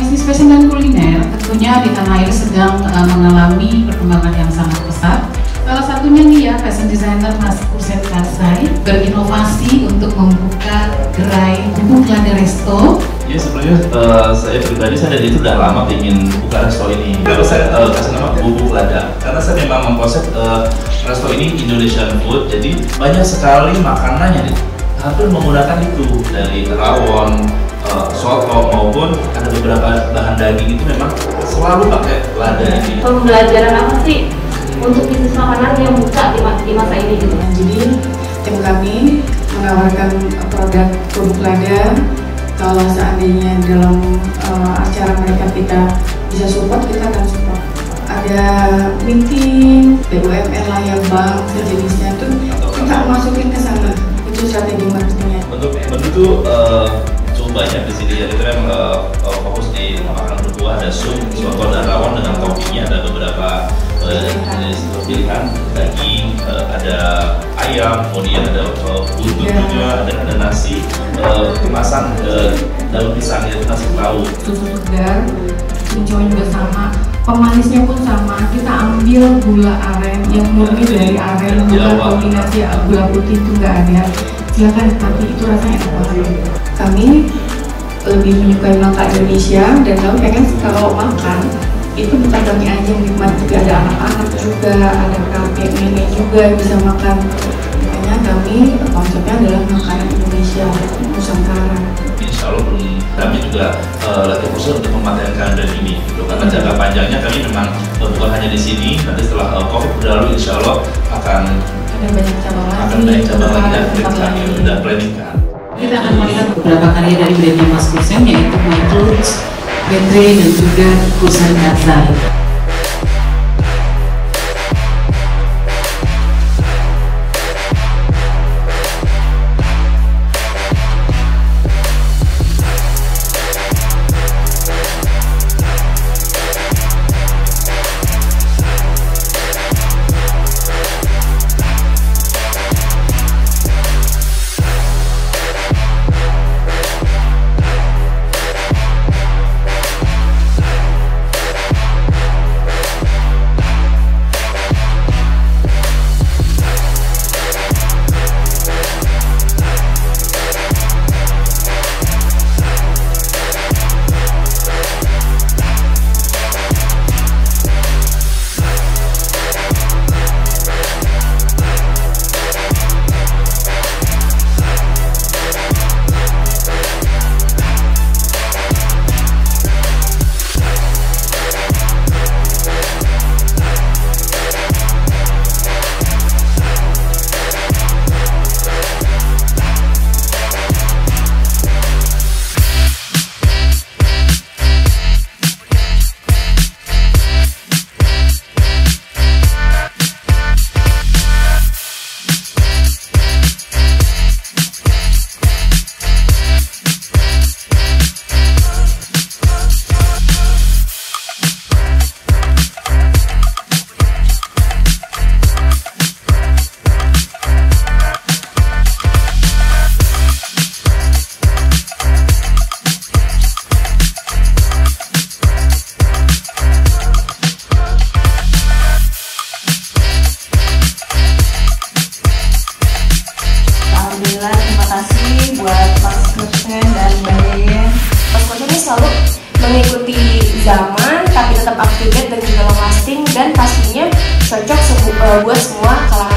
Bisnis fashion dan kuliner tentunya di tanah air sedang mengalami perkembangan yang sangat pesat. Salah satunya nih ya, fashion designer Mas Kusen Karsai berinovasi untuk membuka gerai Bubuk Lada Resto. Ya sebenarnya saya pribadi saya dari itu udah lama ingin buka resto ini. Kalau saya kasih nama Bubuk Lada karena saya memang mengkonsep resto ini Indonesian food. Jadi banyak sekali makanannya nih, hampir menggunakan itu dari rawon, soto maupun ada beberapa bahan daging itu memang selalu pakai lada ini. Pembelajaran apa sih untuk bisnis makanan yang buka di masa ini gitu? Jadi tim kami menawarkan produk Bubuk Lada. Kalau seandainya dalam acara mereka kita bisa support, kita akan support. Ada meeting, BUMN lah yang bank sejenisnya tuh kita masukin ke sana. Itu strategi marketingnya. Untuk menu tuh cukup banyak di sini. Jadi kita memang fokus di makanan berbuah, ada sup, soto dan rawon dengan toppingnya ada beberapa jenis pilihan daging, ada ayam, kemudian ada buntut juga, ada nasi kemasan daun pisang itu nasi lauk. Susu segar, cincaunya juga sama, pemanisnya pun sama. Kita ambil gula aren yang murni dari aren, bukan kombinasi gula putih itu nggak ada. Silakan nikmati, itu rasanya enak banget. Kami lebih menyukai makan Indonesia dan kami pengen kalau makan itu bukan kami aja yang nikmat, juga ada anak-anak juga, ada kakek nenek juga yang bisa makan. Makanya kami konsepnya adalah makanan Indonesia Nusantara. Insya Allah kami juga lagi fokus untuk mematenkan brand ini. Karena jangka panjangnya kami memang bukan hanya di sini. Nanti setelah COVID berlalu, Insya Allah akan Ada banyak cabang lagi. Akan banyak cabang lagi dan kami sudah planningkan. Kita akan melihat beberapa karya dari brandnya Mas Kusen, yaitu My Clothes, Gendre dan juga Kusen Karsai. Selalu mengikuti zaman tapi tetap up to date dan juga long lasting dan pastinya cocok buat semua kalangan